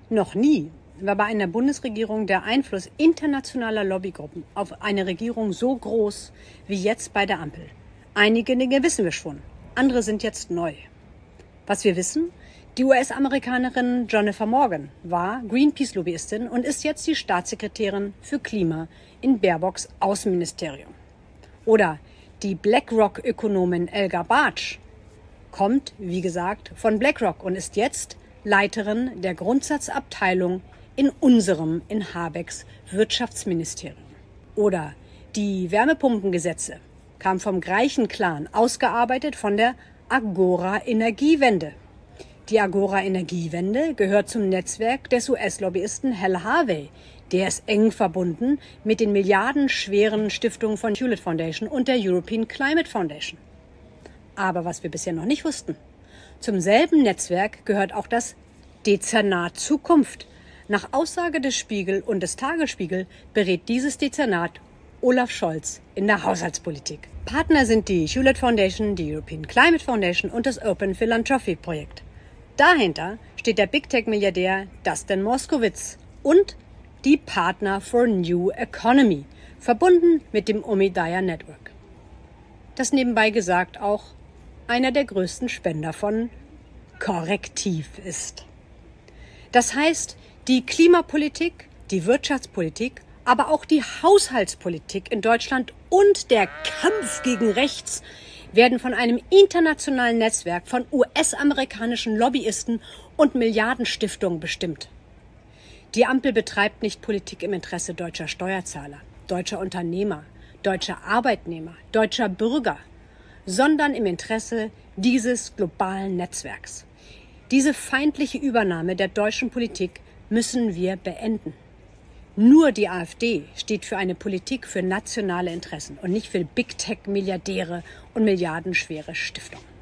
Noch nie war bei einer Bundesregierung der Einfluss internationaler Lobbygruppen auf eine Regierung so groß wie jetzt bei der Ampel. Einige Dinge wissen wir schon, andere sind jetzt neu. Was wir wissen: Die US-Amerikanerin Jennifer Morgan war Greenpeace-Lobbyistin und ist jetzt die Staatssekretärin für Klima in Baerbocks Außenministerium. Oder die BlackRock-Ökonomin Elga Bartsch kommt, wie gesagt, von BlackRock und ist jetzt Leiterin der Grundsatzabteilung in Habecks Wirtschaftsministerium. Oder die Wärmepumpengesetze kam vom Greichen-Clan, ausgearbeitet von der Agora-Energiewende. Die Agora-Energiewende gehört zum Netzwerk des US-Lobbyisten Hal Harvey. Der ist eng verbunden mit den milliardenschweren Stiftungen von Hewlett Foundation und der European Climate Foundation. Aber was wir bisher noch nicht wussten: Zum selben Netzwerk gehört auch das Dezernat Zukunft. Nach Aussage des Spiegel und des Tagesspiegel berät dieses Dezernat Olaf Scholz in der Haushaltspolitik. Partner sind die Hewlett Foundation, die European Climate Foundation und das Open Philanthropy Projekt. Dahinter steht der Big Tech-Milliardär Dustin Moskovitz und die Partner for New Economy, verbunden mit dem Omidyar Network. Das nebenbei gesagt auch einer der größten Spender von Korrektiv ist. Das heißt, die Klimapolitik, die Wirtschaftspolitik, aber auch die Haushaltspolitik in Deutschland und der Kampf gegen rechts werden von einem internationalen Netzwerk von US-amerikanischen Lobbyisten und Milliardenstiftungen bestimmt. Die Ampel betreibt nicht Politik im Interesse deutscher Steuerzahler, deutscher Unternehmer, deutscher Arbeitnehmer, deutscher Bürger, sondern im Interesse dieses globalen Netzwerks. Diese feindliche Übernahme der deutschen Politik müssen wir beenden. Nur die AfD steht für eine Politik für nationale Interessen und nicht für Big Tech-Milliardäre und milliardenschwere Stiftungen.